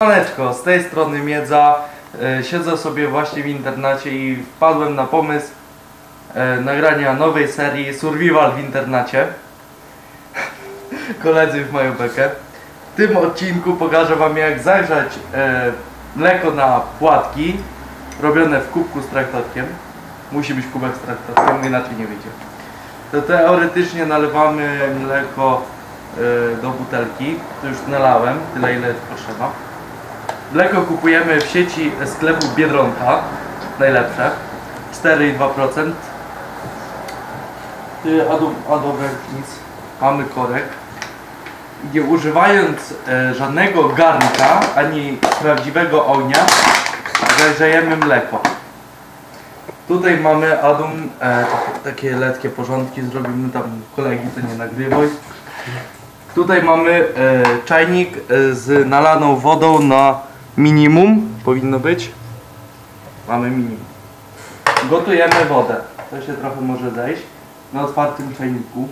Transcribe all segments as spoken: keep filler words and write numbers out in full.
Siemaneczko, z tej strony Miedza. E, siedzę sobie właśnie w internecie i wpadłem na pomysł e, nagrania nowej serii Survival w internacie. Koledzy już mają bekę. W tym odcinku pokażę wam, jak zagrzać e, mleko na płatki robione w kubku z traktatkiem. Musi być kubek z traktatkiem, inaczej nie wyjdzie. To teoretycznie nalewamy mleko e, do butelki. To już nalałem, tyle ile potrzeba. Mleko kupujemy w sieci sklepu Biedronka, najlepsze, cztery i dwa procent. A dobra, nic. Mamy korek. Nie używając e, żadnego garnka, ani prawdziwego ognia, zagrzejemy mleko. Tutaj mamy Adam, e, takie letkie porządki zrobimy, tam kolegi to nie nagrywaj. Tutaj mamy e, czajnik e, z nalaną wodą na minimum, powinno być. Mamy minimum. Gotujemy wodę. To się trochę może zejść na otwartym czajniku.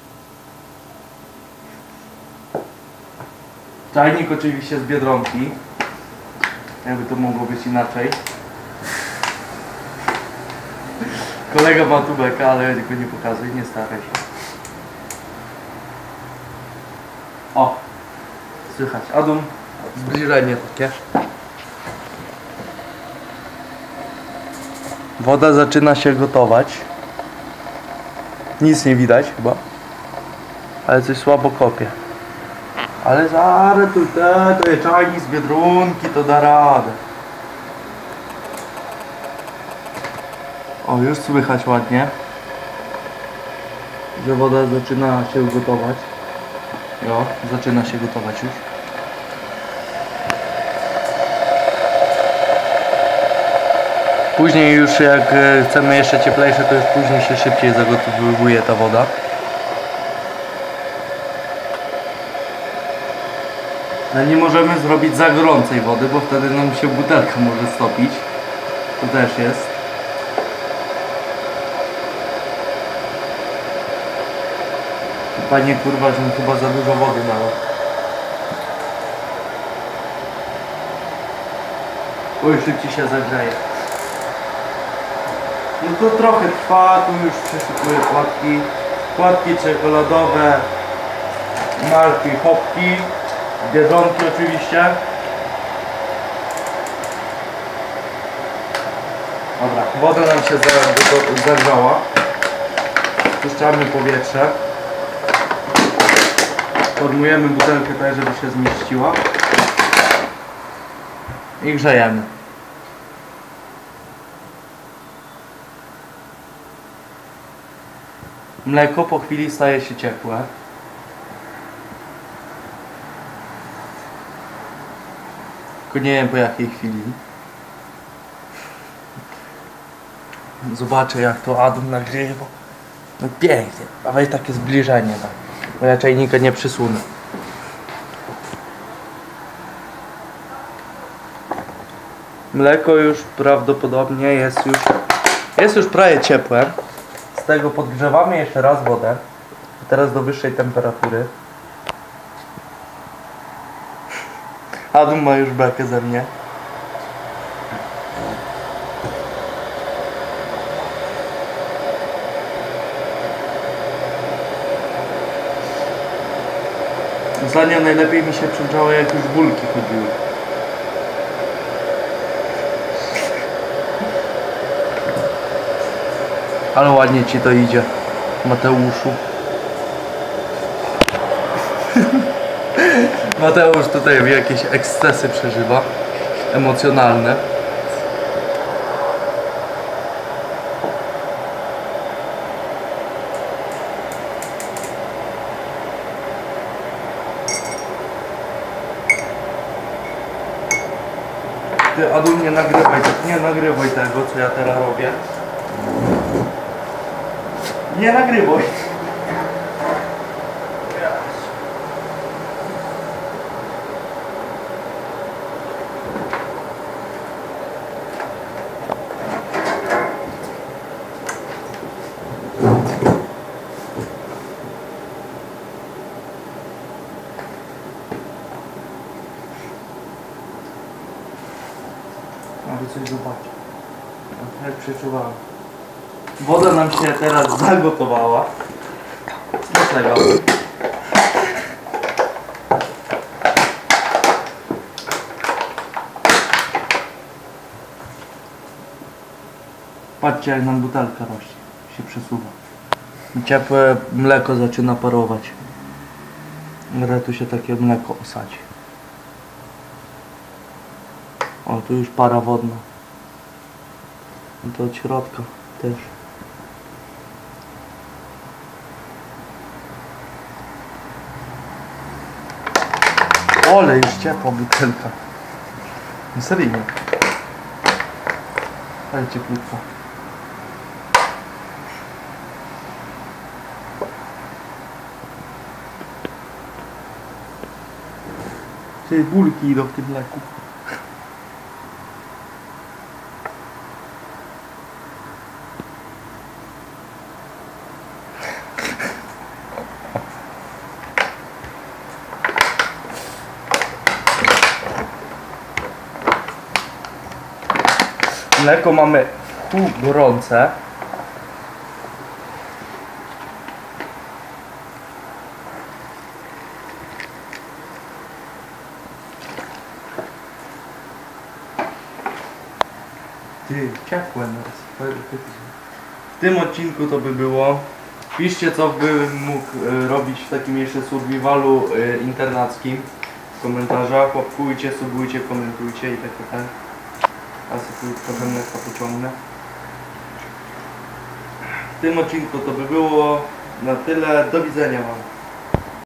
Czajnik oczywiście z Biedronki. Jakby to mogło być inaczej. Kolega ma tu bekę, ale ja tylko nie pokazuję, nie staraj się. O! Słychać. Adam, zbliżenie takie. Woda zaczyna się gotować. Nic nie widać chyba. Ale coś słabo kopie. Ale zaraz tu te, to jest czajnik z Biedronki, to da radę. O, już słychać ładnie, że woda zaczyna się gotować. Jo, zaczyna się gotować już. Później już jak chcemy jeszcze cieplejsze, to już później się szybciej zagotowuje ta woda. No nie możemy zrobić za gorącej wody, bo wtedy nam się butelka może stopić. To też jest. Panie kurwa, że mi chyba za dużo wody dało. Oj, szybciej się zagrzeje. No to trochę trwa, tu już przeszukuję płatki. Płatki czekoladowe, marki Hopki, Biedronki oczywiście. Dobra, woda nam się zagrzała. Puszczamy powietrze. Formujemy butelkę tak, żeby się zmieściła. I grzejemy. Mleko po chwili staje się ciepłe. Tylko nie wiem po jakiej chwili. Zobaczę jak to Adam nagrywa. No pięknie. A weź takie zbliżenie. Tak. Bo ja czajnika nie przysunę. Mleko już prawdopodobnie jest już jest już prawie ciepłe. Z tego podgrzewamy jeszcze raz wodę. Teraz do wyższej temperatury. Adam ma już bekę ze mnie. Za nią najlepiej mi się przęczało, jak już bulki chodziły. Ale ładnie ci to idzie, Mateuszu. Mateusz tutaj jakieś ekscesy przeżywa, emocjonalne. Ty, Adu, nie nagrywaj, nie nagrywaj tego, co ja teraz robię. Nie nagrywaj. aby coś zobaczyć. Jak przeczuwałem. Woda nam się teraz zagotowała. Smacznego. Patrzcie, jak nam butelka rośnie, się przesuwa. Ciepłe mleko zaczyna parować. Ale tu się takie mleko osadzi. O, tu już para wodna. I to od środka też. Ole, już ciepła butelka. Seryjnie. Ale ciepłutko. Ty, bulki idą w tym mleku. Mleko mamy pół gorące. Ty, ciepłe nas. W tym odcinku to by było. Piszcie, co bym mógł y, robić w takim jeszcze survivalu y, internackim w komentarzach. Łapkujcie, subujcie, komentujcie i tak tak. A sobie trochę mleka pociągnę. W tym odcinku to by było na tyle. Do widzenia wam.